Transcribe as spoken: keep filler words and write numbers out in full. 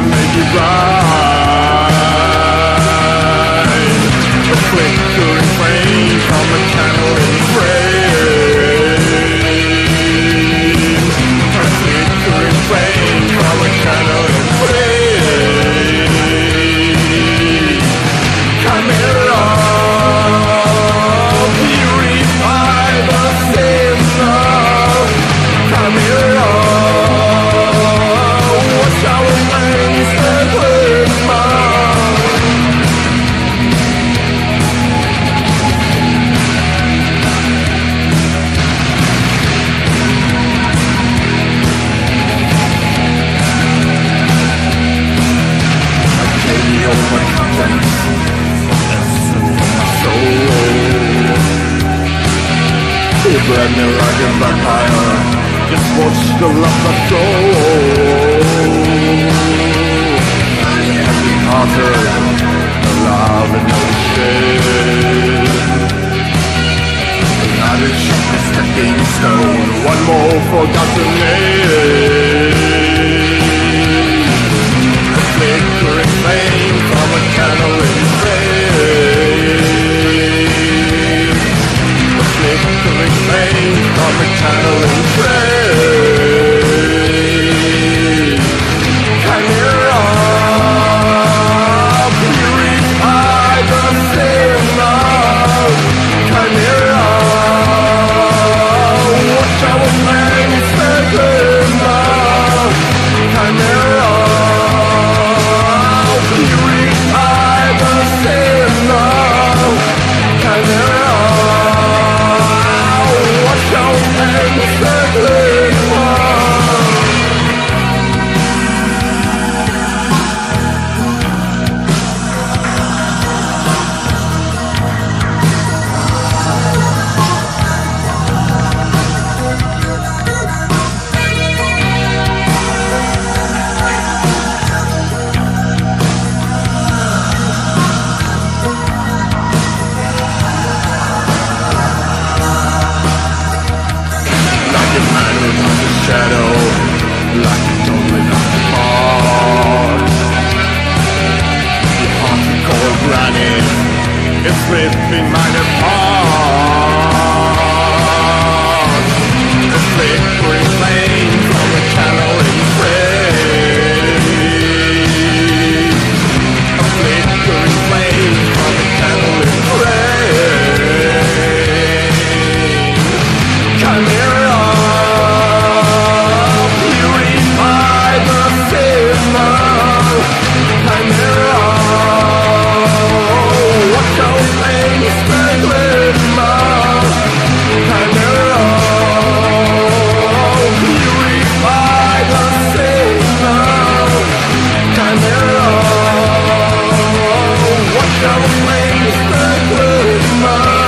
make it right. A flickering flame from a candle in flame. A flickering flame from a candle in flame. Chimera, purify the sinner. Chimera, wash our hands and cleanse Brand new rugged vampire, just watch the love that flows. Happy hearted, no love and no shame. Another ship is stepping stone, one more forgotten name. A flickering flame from a candle in flame. A flickering flame from a candle in flame. Chimera, purify the sinner. Chimera, wash our hands and glimmer. Chimera, purify the sinner. Chimera, wash our hands and glimmer. Like a man without a shadow, like a dog without a heart. The heart we call granite, it's ripping mine apart. A flickering flame from a candle in flame. A flickering flame from a candle in flame. Chimera, purify the sinner. Chimera, wash our hands and glimmer. Chimera, purify the sinner. Chimera, wash our hands and glimmer.